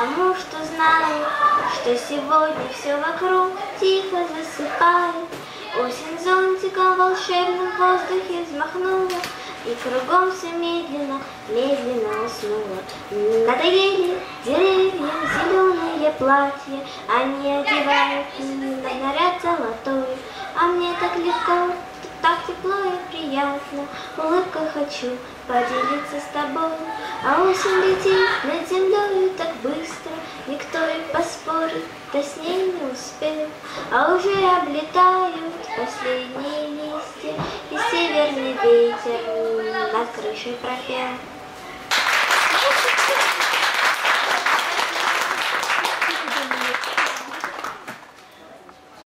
потому что знаю, что сегодня все вокруг тихо засыпает. Осень зонтиком волшебным в воздухе взмахнула, и кругом все медленно, медленно уснула. Надоели деревья, зеленые платья, они одевают на наряд золотой. А мне так легко, так тепло и приятно, улыбкой хочу поделиться с тобой. А осень летит над землей так быстро, никто и поспорить, да с ней не успел. А уже облетают последние листья, и северный ветер над крышей пропел.